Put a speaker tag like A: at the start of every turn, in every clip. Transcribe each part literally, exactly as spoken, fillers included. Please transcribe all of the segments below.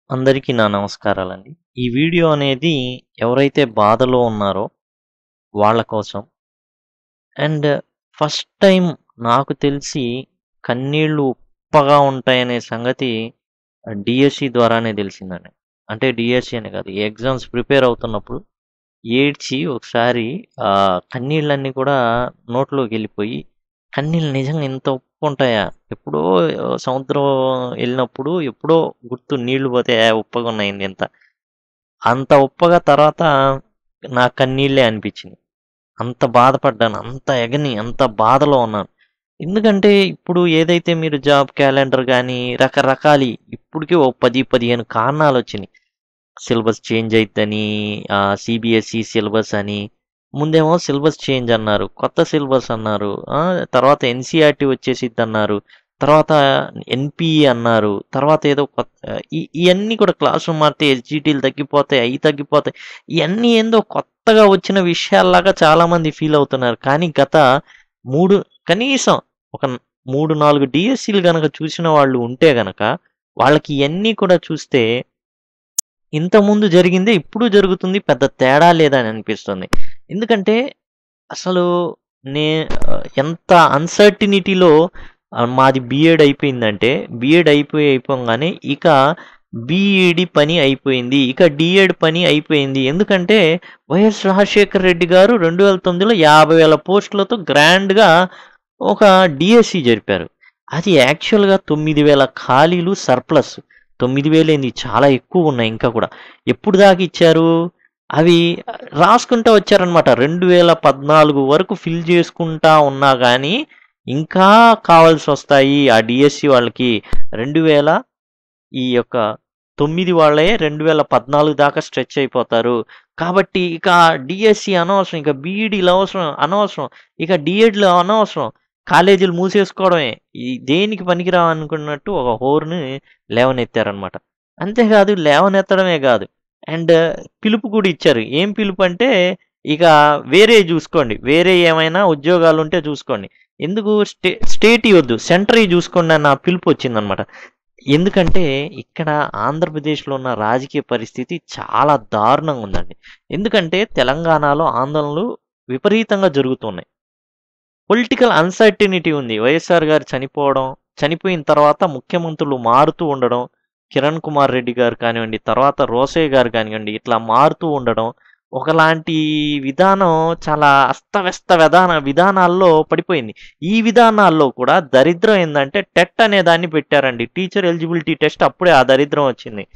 A: అందరికీ నా నమస్కారాలండి. ఈ వీడియో అనేది ఎవరైతే బాధలో ఉన్నారో వాళ్ళ కోసం. అండ్ ఫస్ట్ టైమ్ నాకు తెలిసి కన్నీళ్ళు ఉప్పగా ఉంటాయనే సంగతి డీఎస్‌సీ ద్వారానే తెలిసిందండి. అంటే డీఎస్‌సీ అనే కాదు. ఈ ఎగ్జామ్స్ ప్రిపేర్ అవుతున్నప్పుడు ఏడ్చి ఒకసారి ఆహ్, కన్నీళ్ళన్నీ కూడా నోట్లోకెళ్ళిపోయి, కన్నీళ్ళు నిజంగా ఇంత ఉప్పుంటాయా? ఎప్పుడో సముద్రం ఎళ్ళినప్పుడు ఎప్పుడో గుర్తు నీళ్లు పోతే "ఏ ఉప్పగున్నాయింది ఇంత." అంత ఉప్పగా తర్వాత నా కన్నీళ్ళే అనిపించింది. అంత బాధపడ్డాను. అంత ఎగని, అంత బాధలో ఉన్నాను. ఎందుకంటే ఇప్పుడు ఏదైతే మీరు జాబ్ క్యాలెండర్ గాని రకరకాలి ఇప్పటికి ఓ పది, పదిహేను కారణాలొచ్చినియి. సిలబస్ చేంజ్ అయిద్దని, ఆహ్, సీబీఎస్‌ఈ సిలబస్ అని, ముందేమో సిలబస్ చేంజ్ అన్నారు. కొత్త సిలబస్ అన్నారు. ఆ! తర్వాత ఎన్‌సీఈఆర్‌టీ వచ్చేసిద్దన్నారు. తర్వాత ఎన్‌పీఈ అన్నారు. తర్వాత ఏదో కొత్త ఇ ఇయన్నీ కూడా క్లాస్ రూమ్ మారితే ఎస్‌జీటీలు తగ్గిపోతాయి, అయి తగ్గిపోతాయి. ఇయన్నీ ఏందో కొత్తగా వచ్చిన విషయాల్లాగా చాలామంది ఫీల్ అవుతున్నారు. కానీ గత మూడు కనీసం ఒక మూడు, నాలుగు డీఎస్‌సీలు గనక చూసిన వాళ్ళు ఉంటే గనక, వాళ్ళకి ఇయన్నీ కూడా చూస్తే ఇంతకుముందు జరిగిందే ఇప్పుడు జరుగుతుంది. పెద్ద తేడా లేదని అనిపిస్తుంది. ఎందుకంటే అసలు నే ఆహ్, ఎంత అన్‌సర్టినిటీలో ఆహ్, మాది బీఎడ్ అయిపోయిందంటే, బీఎడ్ అయిపోయి అయిపోంగానే ఇక బీఈడీ పని అయిపోయింది. ఇక డీఎడ్ పని అయిపోయింది. ఎందుకంటే వైఎస్ రాజశేఖర రెడ్డి గారు రెండు వేల తొమ్మిదిలో యాభై వేల పోస్టులతో గ్రాండ్‌గా ఒక డీఎస్సీ జరిపారు. అది యాక్చువల్‌గా తొమ్మిది వేల ఖాళీలు సర్ప్లస్. తొమ్మిది వేలు ఏంది చాలా ఎక్కువున్నాయి ఇంకా కూడా. ఎప్పుడు దాకా ఇచ్చారు? అవి రాసుకుంటా వచ్చారనమాట. రెండు వేల పద్నాలుగు వరకు ఫిల్ చేసుకుంటా ఉన్నా గానీ, ఇంకా కావాల్సొస్తాయి ఆ డీఎస్సీ వాళ్ళకి. రెండు వేల ఈ యొక్క తొమ్మిది వాళ్ళే రెండు వేల పద్నాలుగు దాకా స్ట్రెచ్ అయిపోతారు. కాబట్టి ఇక డీఎస్సీ అనవసరం. ఇక బీఈడీలు అవసరం అనవసరం. ఇక డీఎడ్‌లు అనవసరం. కాలేజీలు మూసేసుకోవడమే. ఈ దేనికి పనికిరావనుకున్నట్టు ఒక హోరుని లేవనెత్తారనమాట. అంతేకాదు లేవనెత్తడమే గాదు. అండ్ పిలుపు కూడా ఇచ్చారు. ఏం పిలుపంటే, ఇక వేరే జూసుకోండి. వేరే ఏమైనా ఉద్యోగాలుంటే జూసుకోండి. ఎందుకు స్టే స్టేట్‌యి వద్దు. సెంట్రయి జూసుకోండి అన్న పిలుపొచ్చిందనమాట. ఎందుకంటే ఇక్కడ ఆంధ్రప్రదేశ్‌లో ఉన్న రాజకీయ పరిస్థితి చాలా దారుణంగా ఉందండి. ఎందుకంటే తెలంగాణలో ఆందోళనలు విపరీతంగా జరుగుతున్నాయి. పొలిటికల్ అన్‌సర్టినిటీ ఉంది. వైఎస్ఆర్ గారు చనిపోవడం, చనిపోయిన తర్వాత ముఖ్యమంత్రులు మారుతూ ఉండడం, కిరణ్ కుమార్ రెడ్డి గారు కానివ్వండి, తర్వాత రోసయ్య గారు కానివ్వండి, ఇట్లా మారుతూ ఉండడం, ఒకలాంటి విధానం చాలా అస్తవ్యస్త విధాన విధానాల్లో పడిపోయింది. ఈ విధానాల్లో కూడా దరిద్రం ఏందంటే టెట్ అనే దాన్ని పెట్టారండి. టీచర్ ఎలిజిబిలిటీ టెస్ట్ అప్పుడే ఆ దరిద్రం వచ్చింది.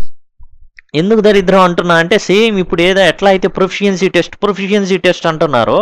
A: ఎందుకు దరిద్రం అంటున్నా అంటే సేమ్ ఇప్పుడు ఏదో ఎట్లా అయితే ప్రొఫిషియన్సీ టెస్ట్, ప్రొఫిషియన్సీ టెస్ట్ అంటున్నారో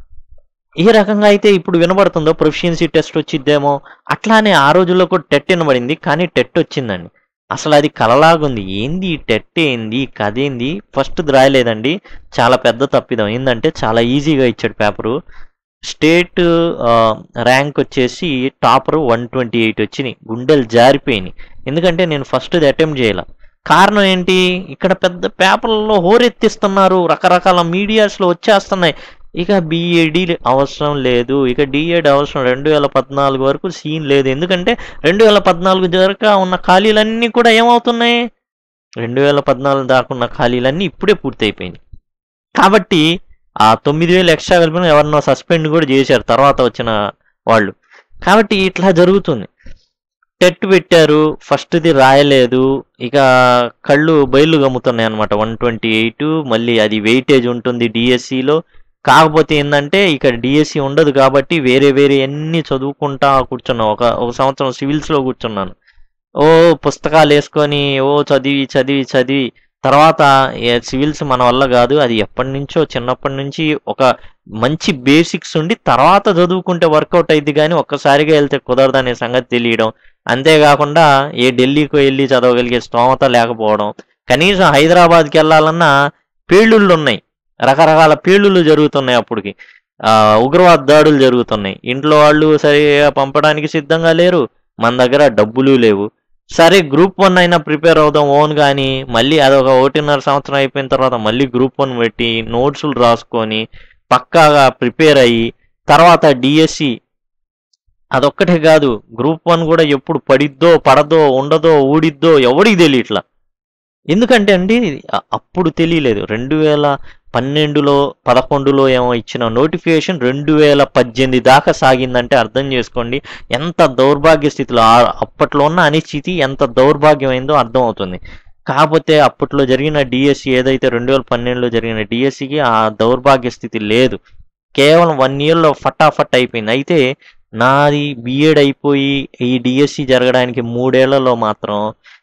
A: ఏ రకంగా అయితే ఇప్పుడు వినబడుతుందో ప్రొఫిషియన్సీ టెస్ట్ వచ్చిద్దేమో, అట్లానే ఆ రోజుల్లో కూడా టెట్ వినబడింది. కానీ టెట్ వచ్చిందండి. అసలు అది కలలాగుంది. ఏంది ఈ టెట్ ఏంది? ఈ కథ ఏంది? ఫస్ట్‌ది రాయలేదండి. చాలా పెద్ద తప్పిదం. ఏందంటే చాలా ఈజీగా ఇచ్చాడు పేపరు. స్టేట్ ఆహ్, ర్యాంక్ వచ్చేసి టాపర్ నూట ఇరవై ఎనిమిది వచ్చినియి. గుండెలు జారిపోయినియి. ఎందుకంటే నేను ఫస్ట్‌ది అటెంప్ట్ చేయల. కారణం ఏంటి? ఇక్కడ పెద్ద పేపర్‌లలో హోరెత్తిస్తున్నారు. రకరకాల మీడియాస్‌లో వచ్చేస్తున్నాయి. ఇక బీఈడీ అవసరం లేదు. ఇక డీఎడ్ అవసరం రెండు వేల పద్నాలుగు వరకు సీన్ లేదు. ఎందుకంటే రెండు వేల పద్నాలుగు దాకా ఉన్న ఖాళీలన్నీ కూడా ఏమవుతున్నాయి? రెండు వేల పద్నాలుగు దాకా ఉన్న ఖాళీలన్నీ ఇప్పుడే పూర్తయిపోయినాయి. కాబట్టి ఆ తొమ్మిది వేలు ఎక్స్‌ట్రా కలిపిన ఎవరినో సస్పెండ్ కూడా చేశారు తర్వాత వచ్చిన వాళ్ళు. కాబట్టి ఇట్లా జరుగుతుంది. టెట్ పెట్టారు. ఫస్ట్‌ది రాయలేదు. ఇక కళ్ళు బైర్లు గమ్ముతున్నాయన్నమాట. నూట ఇరవై ఎనిమిది మళ్ళీ అది వెయిటేజ్ ఉంటుంది డీఎస్సీలో. కాకపోతే ఏందంటే ఇక్కడ డీఎస్సీ ఉండదు కాబట్టి వేరే వేరే అన్నీ చదువుకుంటా కూర్చున్నా. ఒక ఒక సంవత్సరం సివిల్స్‌లో కూర్చున్నాను. ఓ పుస్తకాలేసుకొని ఓ చదివి, చదివి, చదివి తర్వాత ఏ సివిల్స్ మన వల్ల గాదు. అది ఎప్పటినుంచో చిన్నప్పటి నుంచి ఒక మంచి బేసిక్స్ ఉండి తర్వాత చదువుకుంటే వర్కౌట్ అయిద్ది గానీ ఒక్కసారిగా ఎళ్తే కుదరదనే సంగతి తెలియడం. అంతేగాకుండా ఏ ఢిల్లీకో ఎళ్లి చదవగలిగే స్తోమత లేకపోవడం. కనీసం హైదరాబాద్‌కెళ్ళాలన్నా పేలుళ్ళున్నాయి. రకరకాల పేలుళ్ళు జరుగుతున్నాయి అప్పటికి. ఆహ్, ఉగ్రవాద దాడులు జరుగుతున్నాయి. ఇంట్లో వాళ్ళు సరిగ్గా పంపడానికి సిద్ధంగా లేరు. మన దగ్గర డబ్బులు లేవు. సరే గ్రూప్ వన్ అయినా ప్రిపేర్ అవుదాం ఓన్‌గా అని మళ్ళీ అదొక ఒకటిన్నర సంవత్సరం అయిపోయిన తర్వాత మళ్ళీ గ్రూప్ వన్ పెట్టి నోట్సులు రాసుకొని పక్కాగా ప్రిపేర్ అయ్యి తర్వాత డీఎస్సీ అదొక్కటే కాదు గ్రూప్ వన్ కూడా ఎప్పుడు పడిద్దో, పడదో, ఉండదో, ఊడిద్దో ఎవడికి తెలియట్లా. ఎందుకంటే అండి అ- అప్పుడు తెలియలేదు. రెండు వేల పన్నెండులో పదకొండులో ఏమో ఇచ్చిన నోటిఫికేషన్ రెండు వేల పద్దెనిమిది దాకా సాగిందంటే అర్థం చేసుకోండి ఎంత దౌర్భాగ్య స్థితిలో ఆ- అప్పట్లో ఉన్న అనిశ్చితి ఎంత దౌర్భాగ్యమైందో అర్థం అవుతుంది. కాకపోతే అప్పట్లో జరిగిన డిఎస్సి ఏదైతే రెండు వేల పన్నెండులో జరిగిన డిఎస్సికి ఆ దౌర్భాగ్య స్థితి లేదు. కేవలం వన్ ఇయర్లో ఫటాఫట్ అయిపోయింది. అయితే నాది బిఎడ్ అయిపోయి ఈ డిఎస్సి జరగడానికి మూడేళ్లలో మాత్రం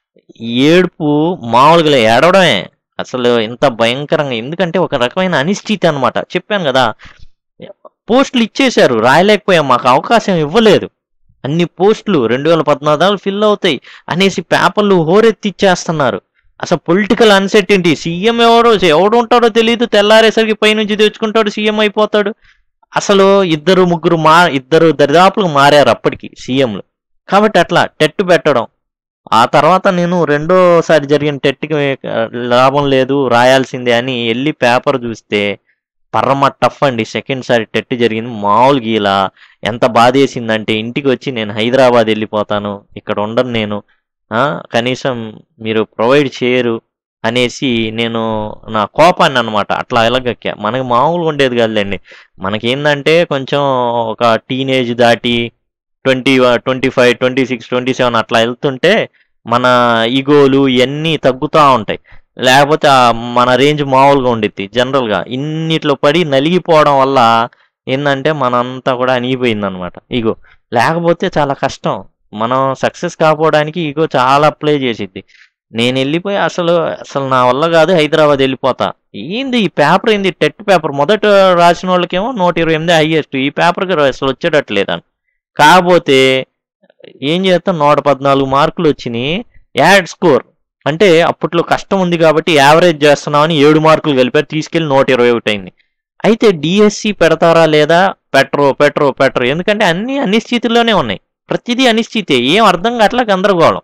A: ఏడుపు మామూలుగా లే- ఏడవడమే. అసలు ఇంత భయంకరంగా ఎందుకంటే ఒక రకమైన అనిశ్చితి అనమాట. చెప్పాను కదా, పోస్టులు ఇచ్చేశారు రాయలేకపోయాం, మాకు అవకాశం ఇవ్వలేదు. అన్ని పోస్టులు రెండు వేల పద్నాలుగు ఫిల్ అవుతాయి అనేసి పేపర్లు హోరెత్తిచ్చేస్తున్నారు. అసలు పొలిటికల్ అన్సర్టెంటీ, సీఎం ఎవరో ఎవడు ఉంటాడో తెలియదు, తెల్లారేసరికి పైనుంచి తెచ్చుకుంటాడు సీఎం అయిపోతాడు. అసలు ఇద్దరు ముగ్గురు మా ఇద్దరు దరిదాపులు మారారు అప్పటికి సీఎంలు. కాబట్టి అట్లా టెట్ పెట్టడం. ఆ తర్వాత నేను రెండోసారి జరిగిన టెట్కి లాభం లేదు రాయాల్సిందే అని వెళ్ళి పేపర్ చూస్తే పరమ టఫ్ అండి. సెకండ్ సారి టెట్ జరిగింది మామూలుగా ఇలా ఎంత బాధేసిందంటే ఇంటికి వచ్చి నేను హైదరాబాద్ వెళ్ళిపోతాను, ఇక్కడ ఉండను నేను, ఆ, కనీసం మీరు ప్రొవైడ్ చేయరు అనేసి నేను నా కోపాన్ని అనమాట అట్లా ఎలగక్కా. మనకి మామూలుగా ఉండేది కాదులేండి. మనకేందంటే కొంచెం ఒక టీనేజ్ దాటి twenty twenty five twenty six twenty seven అట్లా వెళ్తుంటే మన ఈగోలు ఇవన్నీ తగ్గుతూ ఉంటాయి. లేకపోతే ఆ మన రేంజ్ మామూలుగా ఉండిద్ది. జనరల్గా ఇన్నిట్లో పడి నలిగిపోవడం వల్ల ఏంటంటే మనంతా కూడా అణిగిపోయింది అనమాట ఈగో. లేకపోతే చాలా కష్టం. మనం సక్సెస్ కాకపోవడానికి ఈగో చాలా ప్లే చేసిద్ది. నేను వెళ్ళిపోయి అసలు అసలు నా వల్ల కాదు హైదరాబాద్ వెళ్ళిపోతా. ఏంది ఈ పేపర్, ఏంది టెట్ పేపర్ మొదట రాసిన వాళ్ళకేమో నూట ఇరవై ఎనిమిది హైయెస్ట్, ఈ పేపర్కి అసలు వచ్చేటట్లేదని. కాకపోతే ఏం చేస్తాం, నూట పద్నాలుగు మార్కులు వచ్చినాయి. యాడ్ స్కోర్ అంటే అప్పట్లో కష్టం ఉంది కాబట్టి యావరేజ్ చేస్తున్నామని ఏడు మార్కులు కలిపారు, తీసుకెళ్లి నూట ఇరవై ఒకటి అయింది. అయితే డిఎస్సి పెడతారా లేదా, పెట్టరు పెట్టరు పెట్టరు ఎందుకంటే అన్ని అనిశ్చితిలోనే ఉన్నాయి. ప్రతిదీ అనిశ్చితే, ఏం అర్థం కావట్లే, గందరగోళం.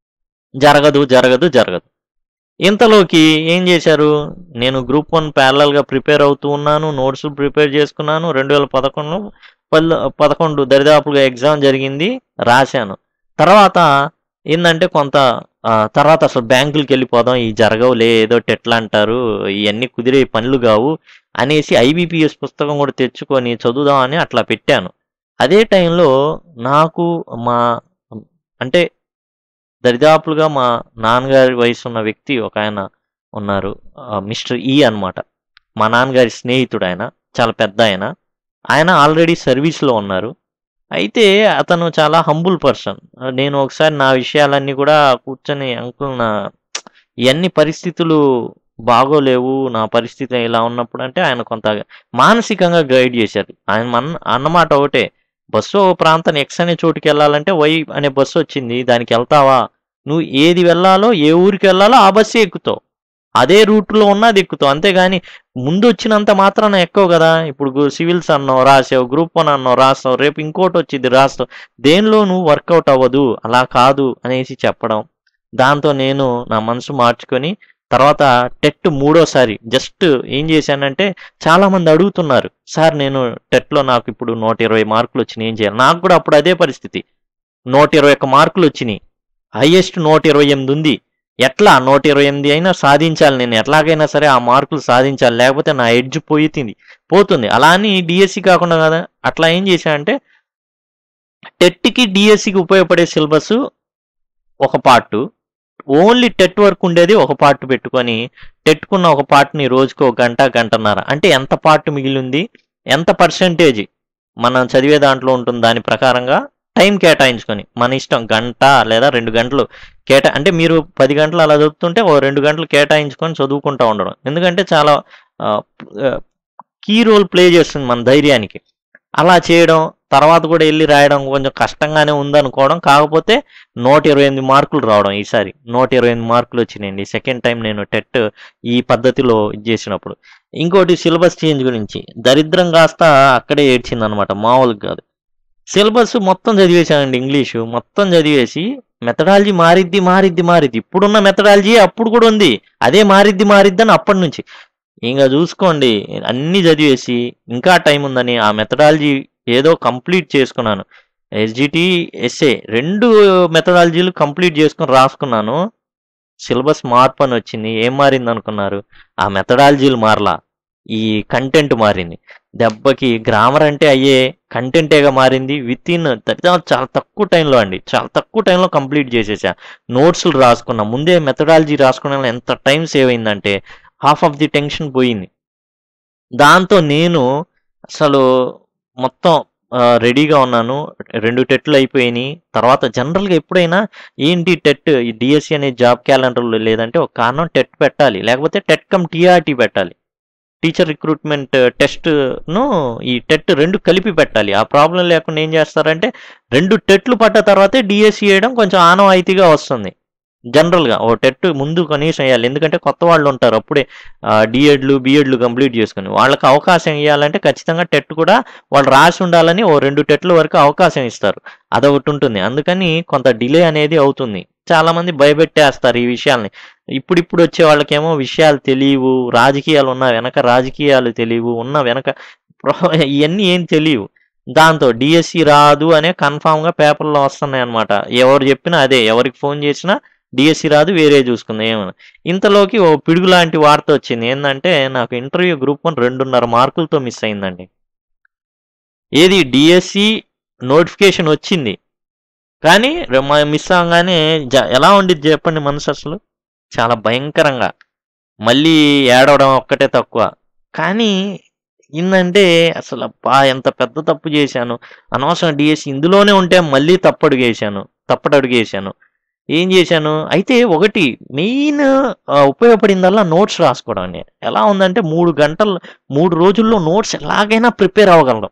A: జరగదు జరగదు జరగదు. ఇంతలోకి ఏం చేశారు, నేను గ్రూప్ వన్ ప్యారలల్గా ప్రిపేర్ అవుతూ ఉన్నాను, నోట్స్ ప్రిపేర్ చేసుకున్నాను. రెండు వేల పదకొండులో పల్ పదకొండు దరిదాపులుగా ఎగ్జామ్ జరిగింది, రాశాను. తర్వాత ఏంటంటే కొంత ఆ, తర్వాత అసలు బ్యాంకులకి వెళ్ళిపోదాం, ఈ జరగవులే ఏదో టెట్లా అంటారు, ఇవన్నీ కుదిరే పనులు కావు అనేసి ఐబీపీఎస్ పుస్తకం కూడా తెచ్చుకొని చదువుదాం అని అట్లా పెట్టాను. అదే టైంలో నాకు మా అంటే దరిదాపులుగా మా నాన్నగారి వయసు ఉన్న వ్యక్తి ఒక ఆయన ఉన్నారు, ఆ, మిస్టర్ ఈ అన్నమాట. మా నాన్నగారి స్నేహితుడు ఆయన, చాలా పెద్ద ఆయన. ఆయన ఆల్రెడీ సర్వీస్లో ఉన్నారు. అయితే అతను చాలా హంబుల్ పర్సన్. నేను ఒకసారి నా విషయాలన్నీ కూడా కూర్చొని అంకుల్ నా ఇవన్నీ పరిస్థితులు బాగోలేవు, నా పరిస్థితి ఇలా ఉన్నప్పుడు అంటే ఆయన కొంత మానసికంగా గైడ్ చేశారు. ఆయన మన అన్నమాట ఒకటే, బస్సు ఓ ప్రాంతం ఎక్స్ అనే చోటుకి వెళ్ళాలంటే వై అనే బస్సు వచ్చింది, దానికి వెళ్తావా, నువ్వు ఏది వెళ్ళాలో ఏ ఊరికి వెళ్ళాలో ఆ బస్సే ఎక్కుతావు, అదే రూట్లో ఉన్నది ఎక్కుతావు. అంతేగాని ముందు వచ్చినంత మాత్రాన ఎక్కువ కదా. ఇప్పుడు గు- సివిల్స్ అన్నావు రాసావు, గ్రూప్ వన్ అన్నావు రాస్తావు, రేపు ఇంకోటి వచ్చింది రాస్తావు, దేనిలో నువ్వు వర్కౌట్ అవ్వదు, అలా కాదు అనేసి చెప్పడం. దాంతో నేను నా మనసు మార్చుకొని తర్వాత టెట్ మూడోసారి జస్ట్ ఏం చేశానంటే, చాలా మంది అడుగుతున్నారు సార్ నేను టెట్లో నాకు ఇప్పుడు నూట ఇరవై మార్కులు వచ్చినాయి ఏం చేయాలి. నాకు కూడా అప్పుడు అదే పరిస్థితి, నూట ఇరవై ఒక్క మార్కులు వచ్చినాయి, హైయెస్ట్ నూట ఇరవై ఎనిమిది ఉంది. ఎట్లా నూట ఇరవై ఎనిమిది అయినా సాధించాలి, నేను ఎట్లాగైనా సరే ఆ మార్కులు సాధించాలి, లేకపోతే నా ఎడ్జ్ పోయింది పోతుంది. అలా అని డిఎస్సి కాకుండా కదా, అట్లా ఏం చేశానంటే టెట్కి డిఎస్సికి ఉపయోగపడే సిలబస్ ఒక పార్ట్, ఓన్లీ టెట్ వర్క్ ఉండేది ఒక పార్ట్ పెట్టుకొని, టెట్కున్న ఒక పార్ట్ని రోజుకు ఒక గంట గంటన్నర అంటే ఎంత పార్ట్ మిగిలింది, ఎంత పర్సెంటేజ్ మనం చదివే దాంట్లో ఉంటుంది, దాని ప్రకారంగా టైం కేటాయించుకొని మన ఇష్టం గంట లేదా రెండు గంటలు కేటా అంటే మీరు పది గంటలు అలా చదువుతుంటే ఓ రెండు గంటలు కేటాయించుకొని చదువుకుంటూ ఉండడం. ఎందుకంటే చాలా కీ రోల్ ప్లే చేస్తుంది మన ధైర్యానికి. అలా చేయడం, తర్వాత కూడా వెళ్ళి రాయడం కొంచెం కష్టంగానే ఉందనుకోవడం. కాకపోతే నూట ఇరవై ఎనిమిది మార్కులు రావడం, ఈసారి నూట ఇరవై ఎనిమిది మార్కులు వచ్చినాయండి సెకండ్ టైం నేను టెట్ ఈ పద్ధతిలో ఇది చేసినప్పుడు. ఇంకోటి సిలబస్ చేంజ్ గురించి దరిద్రం కాస్త అక్కడే ఏడ్చింది అనమాట, మామూలుగా కాదు. సిలబస్ మొత్తం చదివేశానండి, ఇంగ్లీషు మొత్తం చదివేసి మెథడాలజీ మారిద్ది మారిద్ది మారిద్ది, ఇప్పుడున్న మెథడాలజీ అప్పుడు కూడా ఉంది, అదే మారిద్ది మారిద్ది అని అప్పటి నుంచి. ఇంకా చూసుకోండి అన్నీ చదివేసి ఇంకా టైం ఉందని ఆ మెథడాలజీ ఏదో కంప్లీట్ చేసుకున్నాను. ఎస్జిటి ఎస్ఏ రెండు మెథడాలజీలు కంప్లీట్ చేసుకొని రాసుకున్నాను. సిలబస్ మార్పు అని వచ్చింది. ఏం మారింది అనుకున్నారు? ఆ మెథడాలజీలు మారలా, ఈ కంటెంట్ మారింది. దెబ్బకి గ్రామర్ అంటే అయ్యే కంటెంటేగా మారింది. విత్ ఇన్ చాలా తక్కువ టైంలో అండి, చాలా తక్కువ టైంలో కంప్లీట్ చేసేసా. నోట్స్లు రాసుకున్నా, ముందే మెథడాలజీ రాసుకున్న ఎంత టైం సేవ్ అయిందంటే హాఫ్ ఆఫ్ ది టెన్షన్ పోయింది. దాంతో నేను అసలు మొత్తం రెడీగా ఉన్నాను. రెండు టెట్లు అయిపోయినాయి. తర్వాత జనరల్గా ఎప్పుడైనా ఏంటి టెట్, ఈ డిఎస్సి అనే జాబ్ క్యాలెండర్లో లేదంటే ఒక కారణం టెట్ పెట్టాలి, లేకపోతే టెట్ కమ్ టీఆర్టీ పెట్టాలి, టీచర్ రిక్రూట్మెంట్ టెస్ట్ను ఈ టెట్ రెండు కలిపి పెట్టాలి. ఆ ప్రాబ్లం లేకుండా ఏం చేస్తారంటే రెండు టెట్లు పడ్డ తర్వాతే డిఎస్సి వేయడం కొంచెం ఆనవాయితీగా వస్తుంది. జనరల్గా ఓ టెట్ ముందు కనీసం వేయాలి, ఎందుకంటే కొత్త వాళ్ళు ఉంటారు అప్పుడే డిఎడ్లు బిఎడ్లు కంప్లీట్ చేసుకుని, వాళ్ళకి అవకాశం ఇవ్వాలంటే ఖచ్చితంగా టెట్ కూడా వాళ్ళు రాసి ఉండాలని ఓ రెండు టెట్ల వరకు అవకాశం ఇస్తారు. అదొకటి ఉంటుంది. అందుకని కొంత డిలే అనేది అవుతుంది. చాలామంది భయపెట్టేస్తారు ఈ విషయాల్ని. ఇప్పుడిప్పుడు వచ్చే వాళ్ళకేమో విషయాలు తెలియవు, రాజకీయాలు ఉన్న వెనక రాజకీయాలు తెలియవు, ఉన్న వెనక ఇవన్నీ ఏం తెలియవు. దాంతో డిఎస్సి రాదు అనే కన్ఫామ్గా పేపర్లో వస్తున్నాయి అనమాట. ఎవరు చెప్పినా అదే, ఎవరికి ఫోన్ చేసినా డిఎస్సి రాదు, వేరే చూసుకుందాం ఏమన్నా. ఇంతలోకి ఓ పిడుగు లాంటి వార్త వచ్చింది. ఏంటంటే నాకు ఇంటర్వ్యూ గ్రూప్ వన్ రెండున్నర మార్కులతో మిస్ అయిందండి. ఏది డిఎస్సి నోటిఫికేషన్ వచ్చింది, కానీ మిస్ అవగానే జ ఎలా ఉండిద్ది చెప్పండి మనసు? అసలు చాలా భయంకరంగా, మళ్ళీ ఏడవడం ఒక్కటే తక్కువ. కానీ ఏందంటే అసలు అబ్బా ఎంత పెద్ద తప్పు చేశాను, అనవసరం డిఎస్సి ఇందులోనే ఉంటే మళ్ళీ తప్పడుగు వేసాను తప్పటడుగు వేసాను ఏం చేశాను అయితే ఒకటి మెయిన్ ఉపయోగపడిందల్లా నోట్స్ రాసుకోవడం అండి. ఎలా ఉందంటే మూడు గంటలు మూడు రోజుల్లో నోట్స్ ఎలాగైనా ప్రిపేర్ అవ్వగలం,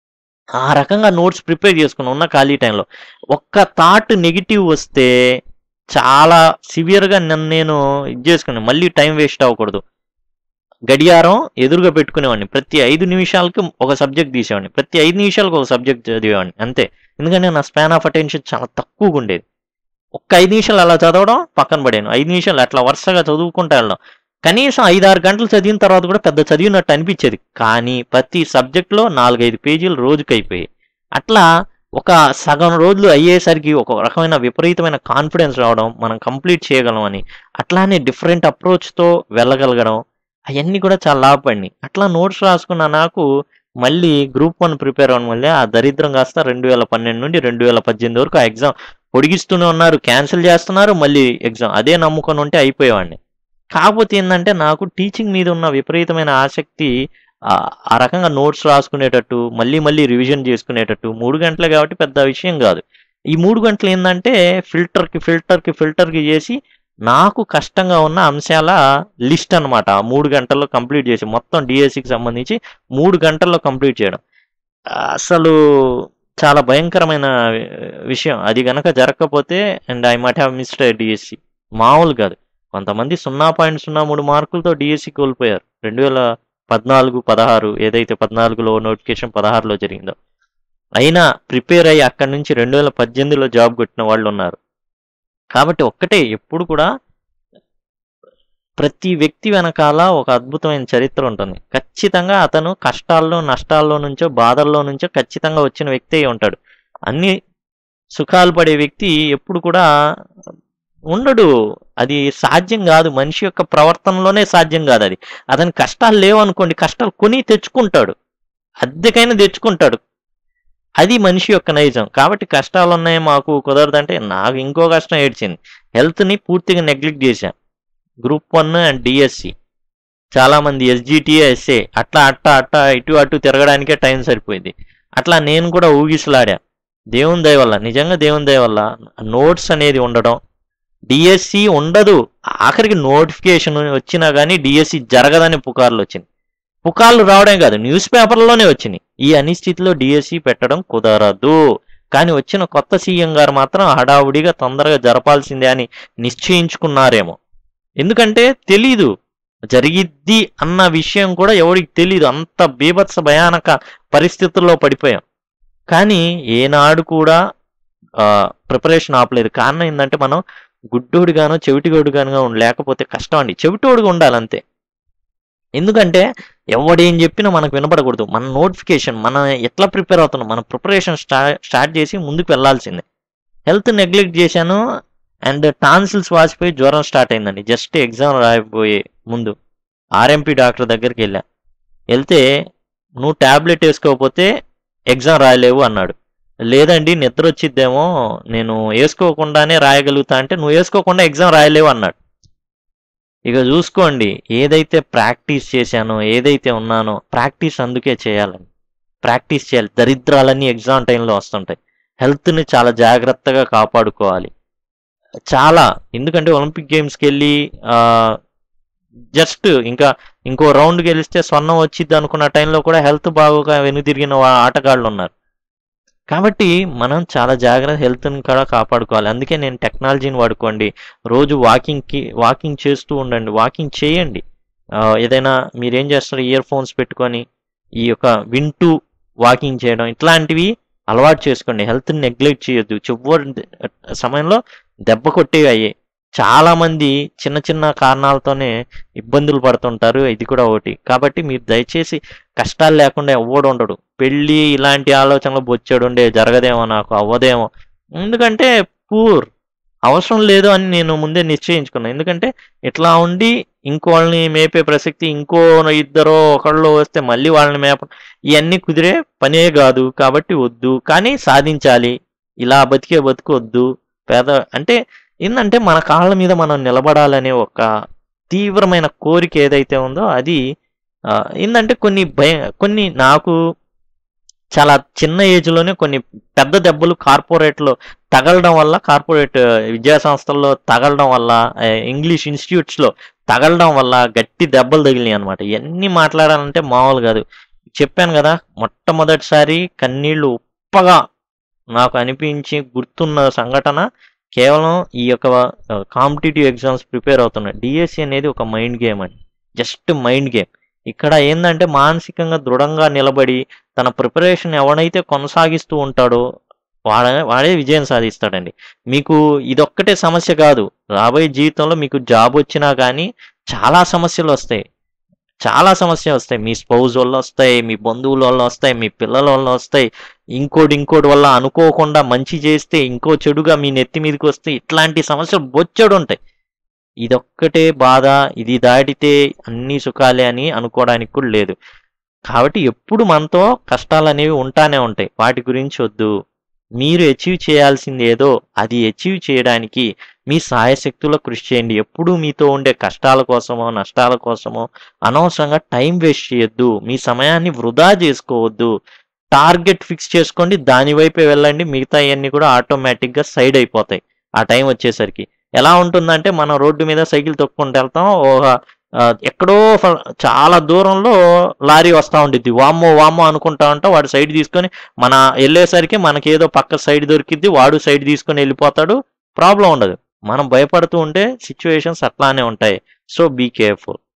A: ఆ రకంగా నోట్స్ ప్రిపేర్ చేసుకుని ఉన్న ఖాళీ టైంలో. ఒక్క థాట్ నెగిటివ్ వస్తే చాలా సివియర్గా నన్ను నేను ఇది చేసుకుని మళ్ళీ టైం వేస్ట్ అవ్వకూడదు. గడియారం ఎదురుగా పెట్టుకునేవాడిని, ప్రతి ఐదు నిమిషాలకి ఒక సబ్జెక్ట్ తీసేవాడిని, ప్రతి ఐదు నిమిషాలకు ఒక సబ్జెక్ట్ చదివేవాడిని అంతే. ఎందుకంటే నా స్పాన్ ఆఫ్ అటెన్షన్ చాలా తక్కువగా ఉండేది. ఒక్క ఐదు నిమిషాలు అలా చదవడం పక్కన పడాను, ఐదు నిమిషాలు అట్లా వరుసగా చదువుకుంటూ వెళ్ళడం. కనీసం ఐదు ఆరు గంటలు చదివిన తర్వాత కూడా పెద్ద చదివినట్టు అనిపించేది, కానీ ప్రతి సబ్జెక్ట్లో నాలుగైదు పేజీలు రోజుకి అయిపోయాయి. అట్లా ఒక సగం రోజులు అయ్యేసరికి ఒక రకమైన విపరీతమైన కాన్ఫిడెన్స్ రావడం, మనం కంప్లీట్ చేయగలం అని. అట్లానే డిఫరెంట్ అప్రోచ్తో వెళ్ళగలగడం, అవన్నీ కూడా చాలా లాభపడినాయి. అట్లా నోట్స్ రాసుకున్న నాకు మళ్ళీ గ్రూప్ వన్ ప్రిపేర్ అవ్వడం వల్లే ఆ దరిద్రం కాస్త రెండు వేల పన్నెండు నుండి రెండు వేల పద్దెనిమిది వరకు ఆ ఎగ్జామ్ పొడిగిస్తూనే ఉన్నారు, క్యాన్సిల్ చేస్తున్నారు, మళ్ళీ ఎగ్జామ్ అదే నమ్ముకొని ఉంటే అయిపోయేవాడిని. కాకపోతే ఏంటంటే నాకు టీచింగ్ మీద ఉన్న విపరీతమైన ఆసక్తి ఆ రకంగా నోట్స్ రాసుకునేటట్టు, మళ్ళీ మళ్ళీ రివిజన్ చేసుకునేటట్టు. మూడు గంటలే కాబట్టి పెద్ద విషయం కాదు. ఈ మూడు గంటలు ఏంటంటే ఫిల్టర్కి ఫిల్టర్కి ఫిల్టర్కి చేసి నాకు కష్టంగా ఉన్న అంశాల లిస్ట్ అనమాట. మూడు గంటల్లో కంప్లీట్ చేసి మొత్తం డిఎస్సికి సంబంధించి మూడు గంటల్లో కంప్లీట్ చేయడం అసలు చాలా భయంకరమైన విషయం. అది కనుక జరగకపోతే and I might have missed DSC. మామూలు కాదు. కొంతమంది సున్నా పాయింట్ సున్నా మూడు మార్కులతో డిఎస్సి కోల్పోయారు. రెండు వేల పద్నాలుగు పదహారు ఏదైతే పద్నాలుగులో నోటిఫికేషన్ పదహారులో జరిగిందో, అయినా ప్రిపేర్ అయ్యి అక్కడి నుంచి రెండు వేల పద్దెనిమిదిలో జాబ్ కొట్టిన వాళ్ళు ఉన్నారు. కాబట్టి ఒక్కటే, ఎప్పుడు కూడా ప్రతి వ్యక్తి వెనకాల ఒక అద్భుతమైన చరిత్ర ఉంటుంది. ఖచ్చితంగా అతను కష్టాల్లో నష్టాల్లో నుంచో బాధల్లో నుంచో ఖచ్చితంగా వచ్చిన వ్యక్తి అయి ఉంటాడు. అన్ని సుఖాలు పడే వ్యక్తి ఎప్పుడు కూడా ఉండడు. అది సాధ్యం కాదు, మనిషి యొక్క ప్రవర్తనలోనే సాధ్యం కాదు అది. అతని కష్టాలు లేవనుకోండి, కష్టాలు కొని తెచ్చుకుంటాడు, అద్దెకైనా తెచ్చుకుంటాడు. అది మనిషి యొక్క నైజం. కాబట్టి కష్టాలు ఉన్నాయి మాకు కుదరదంటే, నాకు ఇంకో కష్టం ఏడ్చింది. హెల్త్ని పూర్తిగా నెగ్లెక్ట్ చేశాను. గ్రూప్ వన్ అండ్ డిఎస్సి, చాలామంది ఎస్జిటిఏ ఎస్ఏ అట్లా అట్లా అట్లా ఇటు అటు తిరగడానికే టైం సరిపోయింది. అట్లా నేను కూడా ఊగిసలాడా. దేవుని దయ వల్ల, నిజంగా దేవుని దయ వల్ల నోట్స్ అనేది ఉండడం. డిఎస్సి ఉండదు, ఆఖరికి నోటిఫికేషన్ వచ్చినా కానీ డిఎస్సి జరగదని పుకార్లు వచ్చింది. పుకార్లు రావడం కాదు, న్యూస్ పేపర్లోనే వచ్చినాయి. ఈ అనిశ్చితిలో డిఎస్సి పెట్టడం కుదరదు. కానీ వచ్చిన కొత్త సీఎం గారు మాత్రం హడావుడిగా తొందరగా జరపాల్సిందే అని నిశ్చయించుకున్నారేమో. ఎందుకంటే తెలీదు, జరిగిద్ది అన్న విషయం కూడా ఎవరికి తెలీదు. అంత బీభత్స భయానక పరిస్థితుల్లో పడిపోయాం. కానీ ఏనాడు కూడా ప్రిపరేషన్ ఆపలేదు. కారణం ఏంటంటే మనం గుడ్డోడుగానో చెవిటిగోడుగానో లేకపోతే కష్టం అండి. చెవిటోడుగా ఉండాలి అంతే. ఎందుకంటే ఎవడేం చెప్పినా మనకు వినపడకూడదు. మన నోటిఫికేషన్, మనం ఎట్లా ప్రిపేర్ అవుతున్నాం, మన ప్రిపరేషన్ స్టా స్టార్ట్ చేసి ముందుకు వెళ్ళాల్సిందే. హెల్త్ నెగ్లెక్ట్ చేశాను అండ్ టాన్సిల్స్ వాసిపోయి జ్వరం స్టార్ట్ అయిందండి. జస్ట్ ఎగ్జామ్ రాయబోయే ముందు ఆర్ఎంపీ డాక్టర్ దగ్గరికి వెళ్ళా. వెళ్తే నువ్వు ట్యాబ్లెట్ వేసుకోకపోతే ఎగ్జామ్ రాయలేవు అన్నాడు. లేదండి నిద్ర వచ్చిద్దేమో నేను వేసుకోకుండానే రాయగలుగుతా అంటే నువ్వు వేసుకోకుండా ఎగ్జామ్ రాయలేవు అన్నాడు. ఇక చూసుకోండి, ఏదైతే ప్రాక్టీస్ చేశానో ఏదైతే ఉన్నానో ప్రాక్టీస్ అందుకే చేయాలని ప్రాక్టీస్ చేయాలి. దరిద్రాలన్నీ ఎగ్జామ్ టైంలో వస్తుంటాయి. హెల్త్ని చాలా జాగ్రత్తగా కాపాడుకోవాలి. చాలా ఎందుకంటే ఒలింపిక్ గేమ్స్కి వెళ్ళి జస్ట్ ఇంకా ఇంకో రౌండ్ గెలిస్తే స్వర్ణం వచ్చిద్ది అనుకున్న టైంలో కూడా హెల్త్ బాగోగా వెనుదిరిగిన ఆటగాళ్ళు ఉన్నారు. కాబట్టి మనం చాలా జాగ్రత్త హెల్త్ని కూడా కాపాడుకోవాలి. అందుకే నేను టెక్నాలజీని వాడుకోండి. రోజు వాకింగ్కి వాకింగ్ చేస్తూ ఉండండి, వాకింగ్ చేయండి. ఏదైనా మీరేం చేస్తారు, ఇయర్ ఫోన్స్ పెట్టుకొని ఈ యొక్క వింటూ వాకింగ్ చేయడం ఇట్లాంటివి అలవాటు చేసుకోండి. హెల్త్ని నెగ్లెక్ట్ చేయొద్దు. చివరి సమయంలో దెబ్బ కొట్టేవి అయ్యాయి. చాలామంది చిన్న చిన్న కారణాలతోనే ఇబ్బందులు పడుతుంటారు, ఇది కూడా ఒకటి. కాబట్టి మీరు దయచేసి కష్టాలు లేకుండా ఎవ్వడు ఉండడు. పెళ్ళి ఇలాంటి ఆలోచనలు బొచ్చాడు ఉండే జరగదేమో, నాకు అవ్వదేమో, ఎందుకంటే పూర్ అవసరం లేదు అని నేను ముందే నిశ్చయించుకున్నాను. ఎందుకంటే ఇట్లా ఉండి ఇంకోళ్ళని మేపే ప్రసక్తి, ఇంకో ఇద్దరు ఒకళ్ళు వస్తే మళ్ళీ వాళ్ళని మేప ఇవన్నీ కుదిరే పనే కాదు. కాబట్టి వద్దు, కానీ సాధించాలి. ఇలా బతికే బతుకు వద్దు. పేద అంటే ఏంటంటే మన కాళ్ళ మీద మనం నిలబడాలనే ఒక తీవ్రమైన కోరిక ఏదైతే ఉందో అది ఏంటంటే కొన్ని భయ కొన్ని నాకు చాలా చిన్న ఏజ్లోనే కొన్ని పెద్ద దెబ్బలు కార్పొరేట్లో తగలడం వల్ల, కార్పొరేట్ విద్యా సంస్థల్లో తగలడం వల్ల, ఇంగ్లీష్ ఇన్స్టిట్యూట్స్లో తగలడం వల్ల గట్టి దెబ్బలు తగిలినాయి అనమాట. ఇవన్నీ మాట్లాడాలంటే మామూలు కాదు. చెప్పాను కదా, మొట్టమొదటిసారి కన్నీళ్లు ఉప్పగా నాకు అనిపించి గుర్తున్న సంఘటన కేవలం ఈ యొక్క కాంపిటేటివ్ ఎగ్జామ్స్ ప్రిపేర్ అవుతున్నాయి. డిఎస్సి అనేది ఒక మైండ్ గేమ్ అండి, జస్ట్ మైండ్ గేమ్. ఇక్కడ ఏంటంటే మానసికంగా దృఢంగా నిలబడి తన ప్రిపరేషన్ ఎవడైతే కొనసాగిస్తూ ఉంటాడో వాడ వాడే విజయం సాధిస్తాడండి. మీకు ఇదొక్కటే సమస్య కాదు, రాబోయే జీవితంలో మీకు జాబ్ వచ్చినా కానీ చాలా సమస్యలు వస్తాయి. చాలా సమస్యలు వస్తాయి. మీ స్పౌజ్ వల్ల వస్తాయి, మీ బంధువుల వల్ల వస్తాయి, మీ పిల్లల వల్ల వస్తాయి, ఇంకోటి ఇంకోటి వల్ల అనుకోకుండా మంచి చేస్తే ఇంకో చెడుగా మీ నెత్తి మీదకి వస్తే ఇట్లాంటి సమస్యలు బొచ్చడు ఉంటాయి. ఇదొక్కటే బాధ, ఇది దాటితే అన్ని సుఖాలే అని అనుకోవడానికి కూడా లేదు. కాబట్టి ఎప్పుడు మనతో కష్టాలు అనేవి ఉంటానే ఉంటాయి. వాటి గురించి వద్దు. మీరు అచీవ్ చేయాల్సింది ఏదో అది అచీవ్ చేయడానికి మీ సాయశక్తుల్లో కృషి చేయండి. ఎప్పుడూ మీతో ఉండే కష్టాల కోసమో నష్టాల కోసమో అనవసరంగా టైం వేస్ట్ చేయొద్దు. మీ సమయాన్ని వృధా చేసుకోవద్దు. టార్గెట్ ఫిక్స్ చేసుకోండి, దాని వైపే వెళ్ళండి. మిగతా ఇవన్నీ కూడా ఆటోమేటిక్గా సైడ్ అయిపోతాయి. ఆ టైం వచ్చేసరికి ఎలా ఉంటుందంటే, మనం రోడ్డు మీద సైకిల్ తొక్కుంటూ వెళ్తాం, ఒక ఎక్కడో చాలా దూరంలో లారీ వస్తూ ఉండిద్ది, వామ్మో వామ్మో అనుకుంటా ఉంటాం. వాడు సైడ్ తీసుకొని మన వెళ్ళేసరికి మనకేదో పక్క సైడ్ దొరికిద్ది, వాడు సైడ్ తీసుకొని వెళ్ళిపోతాడు, ప్రాబ్లం ఉండదు. మనం భయపడుతూ ఉంటే సిచ్యువేషన్స్ అట్లానే ఉంటాయి. So be careful.